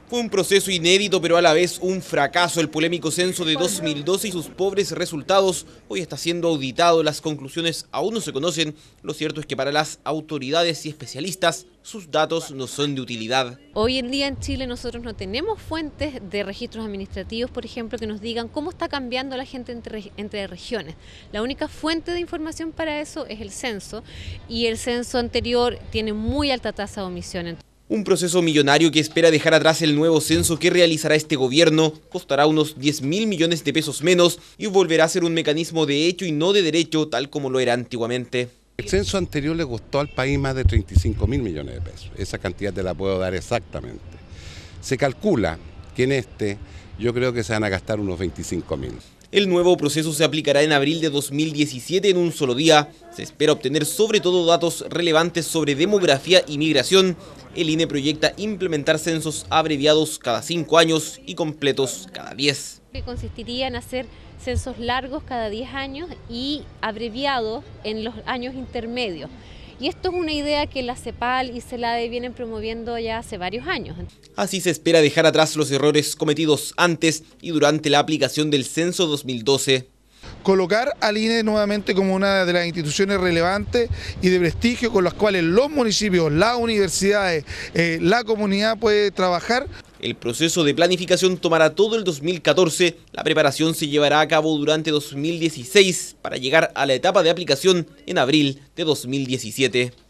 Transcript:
Fue un proceso inédito, pero a la vez un fracaso. El polémico censo de 2012 y sus pobres resultados hoy está siendo auditado. Las conclusiones aún no se conocen. Lo cierto es que para las autoridades y especialistas, sus datos no son de utilidad. Hoy en día en Chile nosotros no tenemos fuentes de registros administrativos, por ejemplo, que nos digan cómo está cambiando la gente entre regiones. La única fuente de información para eso es el censo, y el censo anterior tiene muy alta tasa de omisión. Un proceso millonario que espera dejar atrás el nuevo censo que realizará este gobierno. Costará unos 10.000 millones de pesos menos y volverá a ser un mecanismo de hecho y no de derecho, tal como lo era antiguamente. El censo anterior le costó al país más de 35.000 millones de pesos. Esa cantidad te la puedo dar exactamente. Se calcula que en yo creo que se van a gastar unos 25.000. El nuevo proceso se aplicará en abril de 2017 en un solo día. Se espera obtener sobre todo datos relevantes sobre demografía y migración. El INE proyecta implementar censos abreviados cada 5 años y completos cada 10. Que consistiría en hacer censos largos cada 10 años y abreviados en los años intermedios. Y esto es una idea que la CEPAL y CELADE vienen promoviendo ya hace varios años. Así se espera dejar atrás los errores cometidos antes y durante la aplicación del censo 2012. Colocar al INE nuevamente como una de las instituciones relevantes y de prestigio con las cuales los municipios, las universidades, la comunidad puede trabajar. El proceso de planificación tomará todo el 2014, la preparación se llevará a cabo durante 2016 para llegar a la etapa de aplicación en abril de 2017.